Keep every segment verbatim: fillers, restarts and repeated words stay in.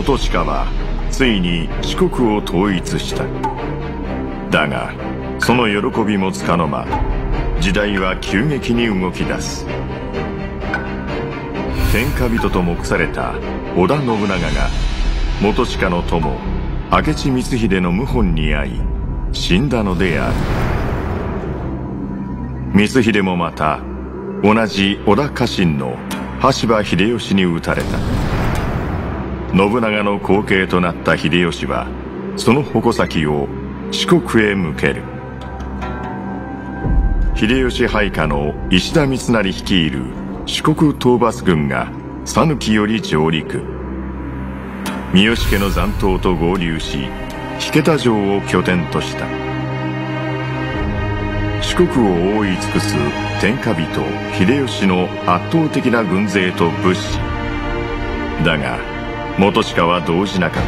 元親はついに四国を統一した。だがその喜びもつかの間、時代は急激に動き出す。天下人と目された織田信長が元親の友明智光秀の謀反に遭い死んだのである。光秀もまた同じ織田家臣の羽柴秀吉に討たれた。信長の後継となった秀吉はその矛先を四国へ向ける。秀吉配下の石田三成率いる四国討伐軍が讃岐より上陸。三好家の残党と合流し引田城を拠点とした。四国を覆い尽くす天下人秀吉の圧倒的な軍勢と物資だが、元親は動じなかった。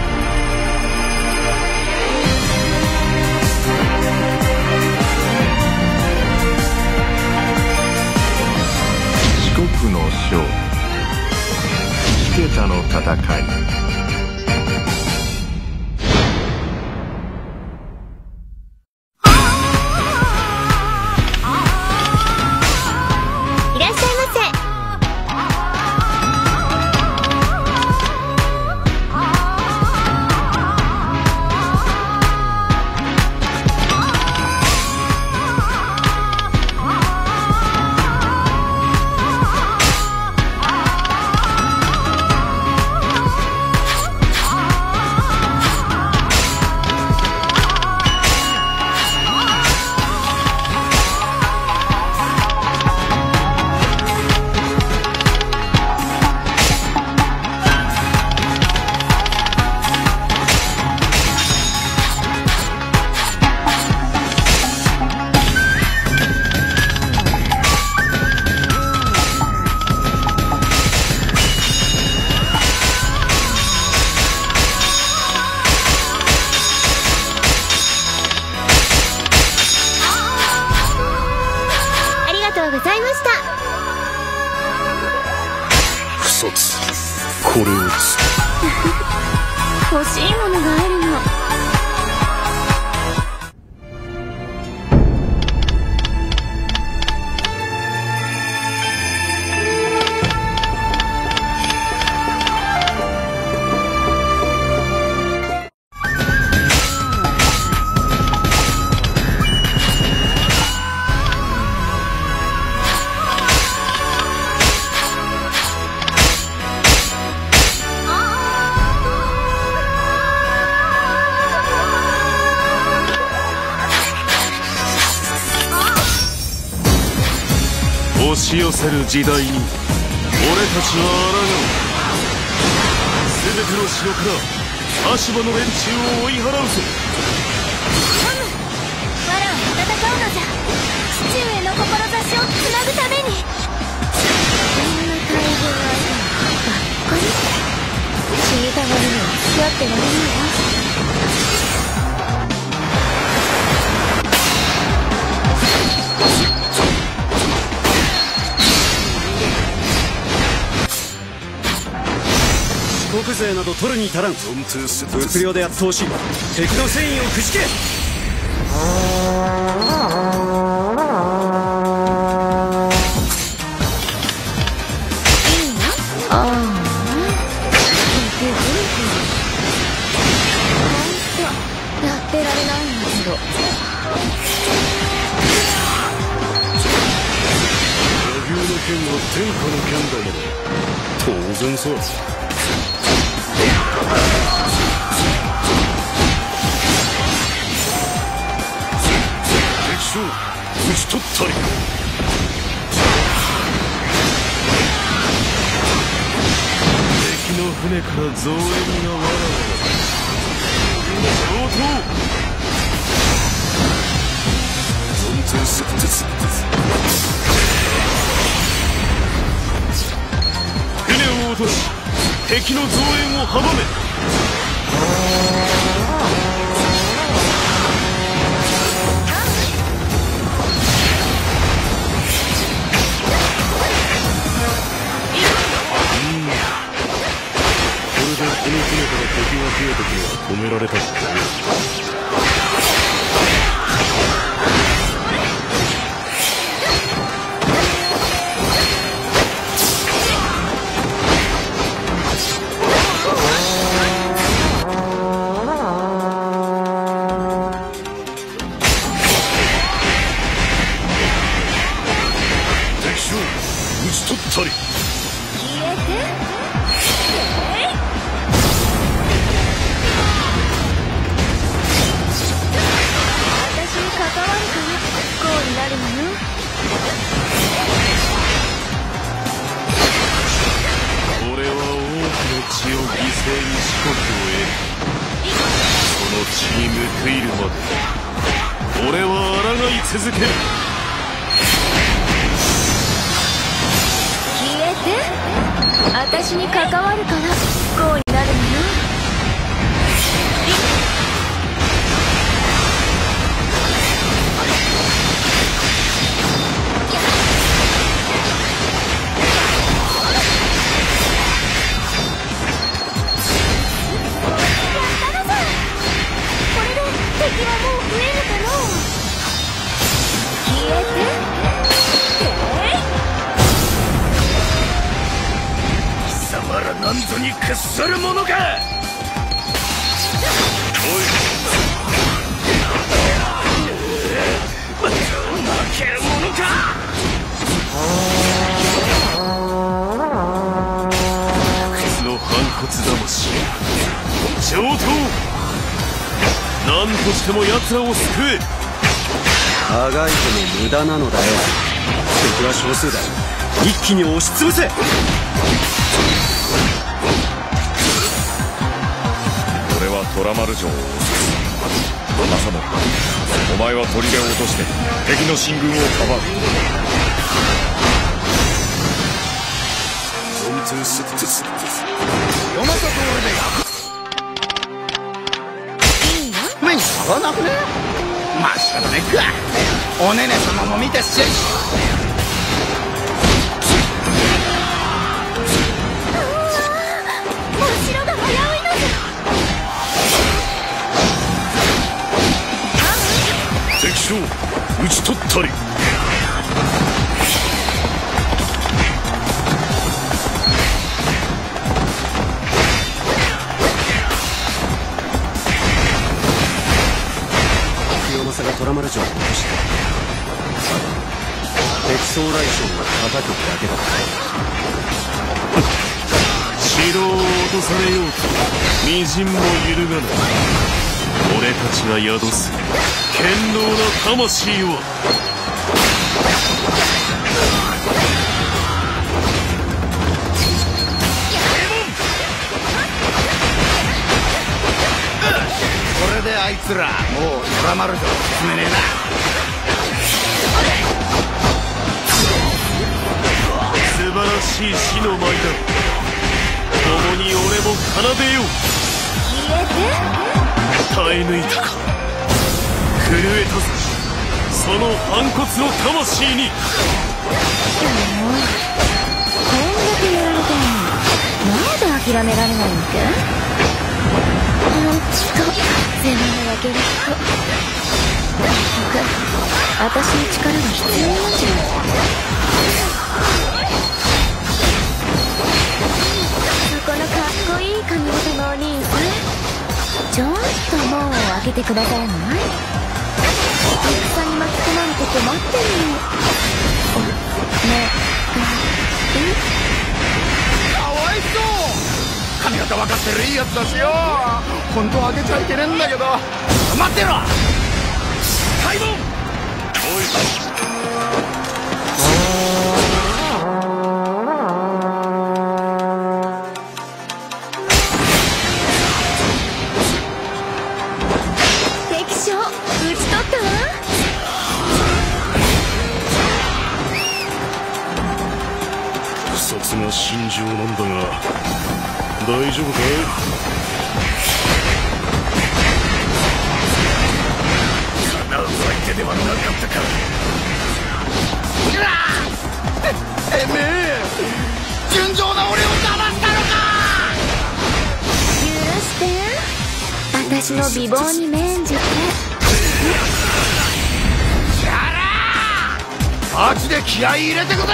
四国の将引田の戦い。 これを欲しいものがあるの。 押し寄せる時代に俺たちは抗う。全ての城から羽柴の連中を追い払うぞ。 トム、わらわと戦うのじゃ。父上の志をつなぐために。こんな大軍はばっかり知りたがるのは付き合ってられないわ。 国勢など取るに足らん。物量で圧倒し敵の戦意をくじけ。 やってられないんだけど。 和牛の剣は天下の剣だもの。当然さ。敵将討ち取ったり。敵の船から増援がわらわら。上等。存在する鉄。船を落とし敵の増援を阻め。これでこのめられたしね。敵将討ち取ったり。 消えて。私に関わるから不幸になるのよ。 俺は多くの血を犠牲に四国を得る。その血に報いるまで俺は抗い続ける。 消えて。私に関わるから不幸になるのよ。 なんぞに屈するものか。おい負けるものか。不屈の反骨魂上等。何としても奴らを救え。 あがいても無駄なのだよ。敵は少数だ。一気に押しつぶせ。 俺は虎丸城を襲う。正信、お前は砦を落として敵の進軍をかばう。 ゾンツースッツスッツス読ませて俺で目に触らなくね。まあ仕方ねえか。おねね様も見てっし。 敵将討ち取ったり。 清正が虎丸城を落とした。敵将来将を叩くだけだ。 城を落とされようとみじんも揺るがない。俺たちが宿す堅牢な魂は。 これであいつらもう虎丸城進めねえな。 素晴らしい死の舞だ。共に俺も奏でよう。 消えて。 耐え抜いたか。震えたぞその反骨の魂に。 こんだけやられたのになんで諦められないわけ。ほんと世話の焼ける人。結局私の力が必要なんじゃない。そこのかっこいい髪型のお兄さん、ちょっと門を開けてくださらない？戦に巻き込まれて困ってるの。ねえ、 かわいそう。髪型分かってるいいやつだしよ。本当は開けちゃいけねえんだけど。待ってろ開門。おいが心情なんだが大丈夫かい？ 叶う相手ではなかったか。うわて、てめえ純情な俺を騙したのか。 許して、 私の美貌に免じて。 マジで気合い入れてくぜ。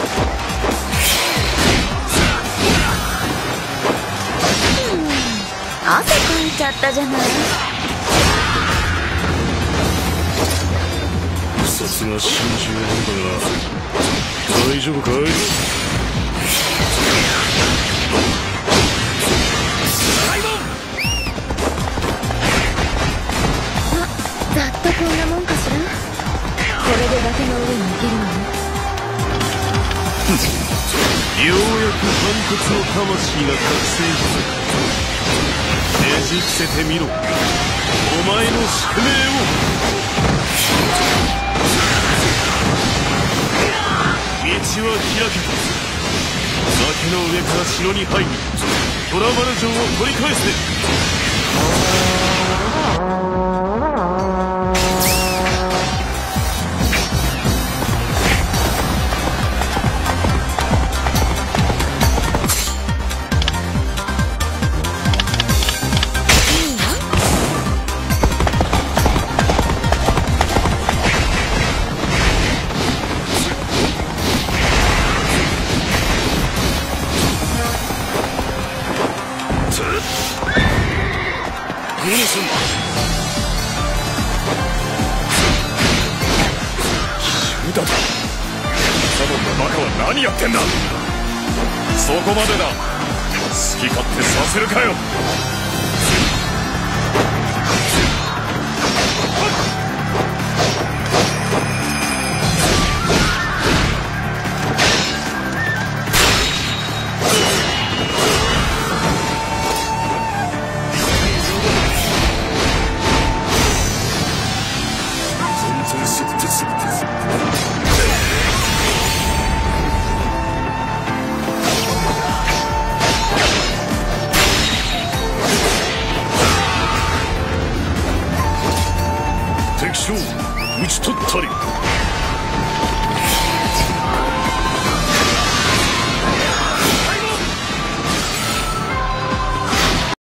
汗かいちゃったじゃない。 さすが真珠なんだが大丈夫かい。 あ、ざっとこんなもんかしら。これで崖の上に行けるのね。 ようやく反骨の魂が覚醒した。ねじ伏せてみろ、お前の宿命を。道は開けた。崖の上から城に入り、虎丸城を取り返せ。 だとサドンのバカは何やってんだ。そこまでだ。好き勝手させるかよ。全然すってすって敵将討ち取ったり。